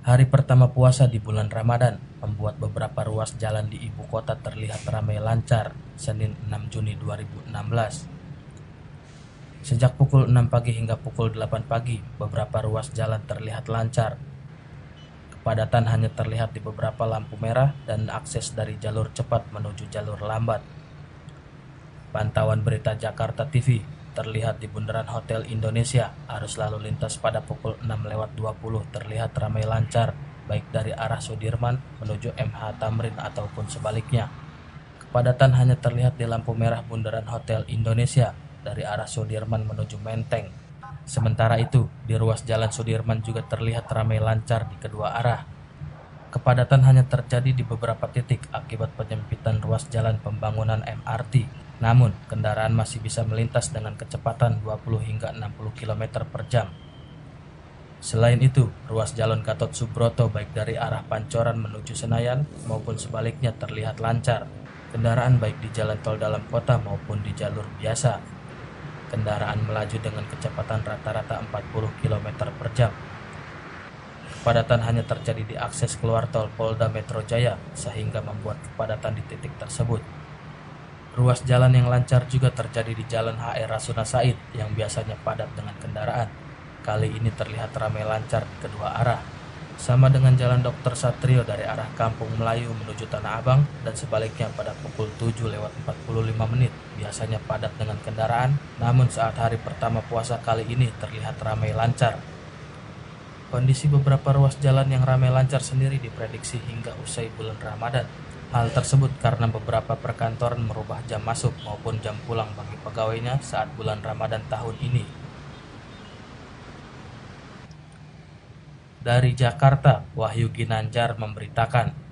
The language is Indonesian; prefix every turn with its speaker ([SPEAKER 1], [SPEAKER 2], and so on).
[SPEAKER 1] Hari pertama puasa di bulan Ramadan membuat beberapa ruas jalan di ibu kota terlihat ramai lancar Senin 6 Juni 2016. Sejak pukul 6 pagi hingga pukul 8 pagi, beberapa ruas jalan terlihat lancar. Kepadatan hanya terlihat di beberapa lampu merah dan akses dari jalur cepat menuju jalur lambat. Pantauan berita Jakarta TV terlihat di Bundaran Hotel Indonesia, arus lalu lintas pada pukul 6.20 terlihat ramai lancar, baik dari arah Sudirman menuju MH Tamrin ataupun sebaliknya. Kepadatan hanya terlihat di lampu merah Bundaran Hotel Indonesia dari arah Sudirman menuju Menteng. Sementara itu, di ruas jalan Sudirman juga terlihat ramai lancar di kedua arah. Kepadatan hanya terjadi di beberapa titik akibat penyempitan ruas jalan pembangunan MRT. Namun, kendaraan masih bisa melintas dengan kecepatan 20 hingga 60 km per jam. Selain itu, ruas jalan Gatot Subroto baik dari arah Pancoran menuju Senayan maupun sebaliknya terlihat lancar. Kendaraan baik di jalan tol dalam kota maupun di jalur biasa. Kendaraan melaju dengan kecepatan rata-rata 40 km per jam. Kepadatan hanya terjadi di akses keluar tol Polda Metro Jaya sehingga membuat kepadatan di titik tersebut. Ruas jalan yang lancar juga terjadi di Jalan HR Rasuna Said yang biasanya padat dengan kendaraan. Kali ini terlihat ramai lancar di kedua arah. Sama dengan Jalan Dr. Satrio dari arah Kampung Melayu menuju Tanah Abang dan sebaliknya pada pukul 7.45 biasanya padat dengan kendaraan, namun saat hari pertama puasa kali ini terlihat ramai lancar. Kondisi beberapa ruas jalan yang ramai lancar sendiri diprediksi hingga usai bulan Ramadan. Hal tersebut karena beberapa perkantoran merubah jam masuk maupun jam pulang bagi pegawainya saat bulan Ramadan tahun ini. Dari Jakarta, Wahyu Ginanjar memberitakan.